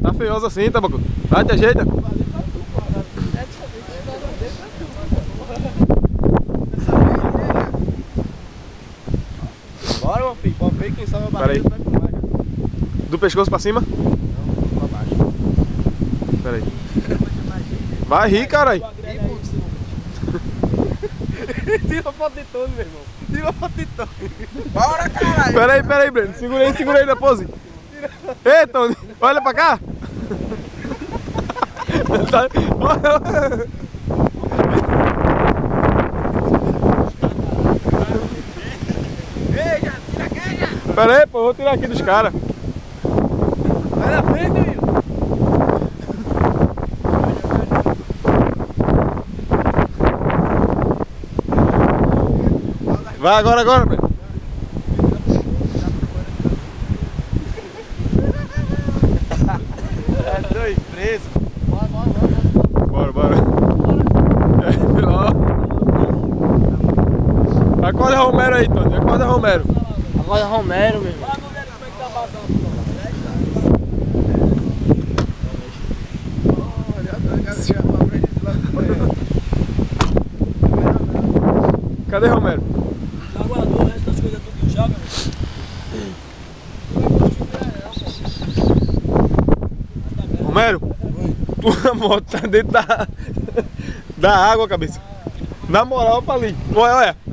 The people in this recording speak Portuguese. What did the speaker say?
Tá feioso assim, Tabacu. Vai, te ajeita. Bora, meu filho. Pode ver quem sabe a barriga vai filmar. Do pescoço pra cima? Não, pra baixo. Pera aí. Vai rir, caralho. Tira a foto de todo, meu irmão. Tira a foto de todo. Bora, caralho. Pera aí, Breno. Segura aí na pose. Ei, Tony. Olha pra cá. Ei, já tira aqui, já. Pera aí, pô. Vou tirar aqui dos caras. Vai na frente, Will. Vai agora, Breno. É dois preso. Bora. Acorda Romero aí, Tony. Acorda Romero. Agora Romero, meu irmão. Cadê Romero? Já guardou o resto das coisas tudo já, meu irmão. Romero, tua moto tá dentro da água, cabeça. Na moral, pra ali. Olha.